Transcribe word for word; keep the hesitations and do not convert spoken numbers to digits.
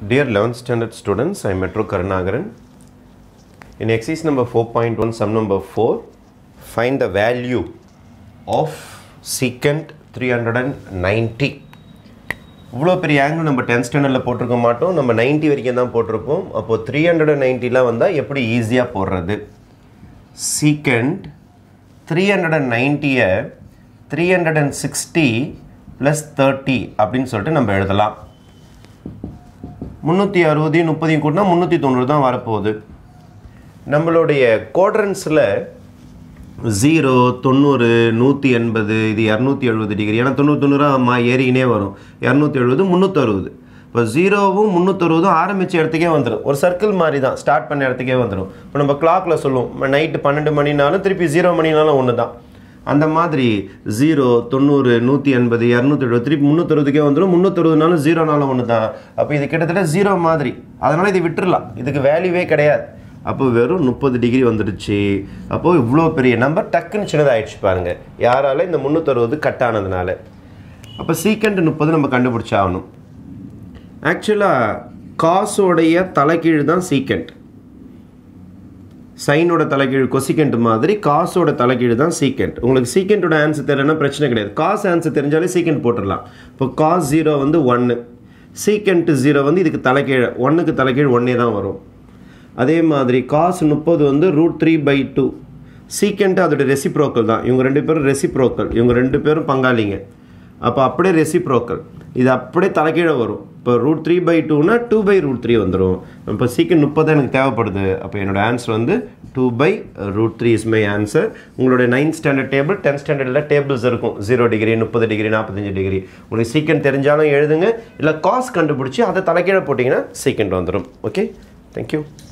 Dear eleventh standard students, I am Metro Karunagaran. In exercise number four point one, sum number four, find the value of secant three hundred ninety. இவ்வளோ பெரிய angle நம்ம tenth ஸ்டாண்டர்டில் போட்டிருக்க மாட்டோம், நம்ம ninety வரைக்கும் தான் போட்டிருப்போம். அப்போது த்ரீ ஹண்ட்ரட் நைன்ட்டிலாம் வந்தால் எப்படி ஈஸியாக போடுறது? சீக்கண்ட் த்ரீ ஹண்ட்ரட் நைன்ட்டியை three hundred sixty plus thirty அப்படின்னு சொல்லிட்டு நம்ம எழுதலாம். முந்நூற்றி அறுபது முப்பதையும் கூட்டினா முந்நூற்றி தொண்ணூறு தான் வரப்போகுது. நம்மளுடைய குவாட்ரன்ஸில் ஜீரோ தொண்ணூறு நூற்றி எண்பது இது இரநூத்தி எழுபது டிகிரி, ஏன்னா தொண்ணூற்றி தொண்ணூறாக ஏறிக்கினே வரும். இரநூத்தி எழுபது முந்நூற்றறுபது. இப்போ ஜீரோவும் முந்நூற்றறுபதும் ஆரம்பித்த இடத்துக்கே வந்துடும். ஒரு சர்க்கிள் மாதிரி தான், ஸ்டார்ட் பண்ண இடத்துக்கே வந்துடும். இப்போ நம்ம கிளாக்கில் சொல்லுவோம் நைட்டு பன்னெண்டு மணினாலும் திருப்பி ஜீரோ மணினாலும் ஒன்று தான். அந்த மாதிரி ஜீரோ தொண்ணூறு நூற்றி எண்பது இரநூத்தி எழுபது திருப்பி முந்நூற்றறுபதுக்கே வந்துடும். முந்நூற்றறுபதுனாலும் ஜீரோனாலும் ஒன்று தான். அப்போ இது கிட்டத்தட்ட ஜீரோ மாதிரி, அதனால் இதை விட்டுடலாம், இதுக்கு வேல்யூவே கிடையாது. அப்போ வெறும் முப்பது டிகிரி வந்துடுச்சு. அப்போது இவ்வளோ பெரிய நம்பர் டக்குன்னு சின்னதாக ஆயிடுச்சு பாருங்கள், யாரால இந்த முந்நூற்றறுபது கட் ஆனதுனால. அப்போ சீக்கண்ட் முப்பது நம்ம கண்டுபிடிச்சாகணும். ஆக்சுவலாக காசோடைய தலைகீழ் தான் சீக்கண்ட். சைனோட தலைகீழ் கொசிக்கண்ட் மாதிரி காசோட தலைகீழ் தான் சீக்கண்ட். உங்களுக்கு சீக்கண்டோட ஆன்சர் தெரியலன்னா பிரச்சனை கிடையாது, காஸ் ஆன்சர் தெரிஞ்சாலே சீக்கண்ட் போட்டுடலாம். இப்போ காஸ் ஜீரோ வந்து ஒன்று, சீக்கண்ட் ஜீரோ வந்து இதுக்கு தலைகீழ், ஒன்றுக்கு தலைகீழ் ஒன்னே தான் வரும். அதே மாதிரி காஸ் முப்பது வந்து root three by two, secant அதோட ரெசிப்ரோக்கல் தான். இவங்க ரெண்டு பேரும் ரெசிப்ரோக்கல், இவங்க ரெண்டு பேரும் பங்காளிங்க. அப்போ அப்படியே ரெசிப்ரோக்கல், இது அப்படியே தலைகீழே வரும். இப்போ ரூட் த்ரீ பை டூனா டூ பை ரூட் த்ரீ வந்துடும். இப்போ சீக்கண்ட் முப்பது எனக்கு தேவைப்படுது. அப்போ என்னோடய ஆன்சர் வந்து two by root three is my answer. உங்களுடைய நைன்த் ஸ்டாண்டர்ட் டேபிள் டென்த் ஸ்டாண்டர்டில் டேபிள்ஸ் இருக்கும், ஜீரோ டிகிரி முப்பது டிகிரி நாற்பத்தஞ்சு டிகிரி. உங்களுக்கு சீக்கண்ட் தெரிஞ்சாலும் எழுதுங்க, இல்லை காஸ் கண்டுபிடிச்சி அதை தலைகீழே போட்டிங்கன்னா சீக்கண்ட் வந்துடும். Okay, thank you.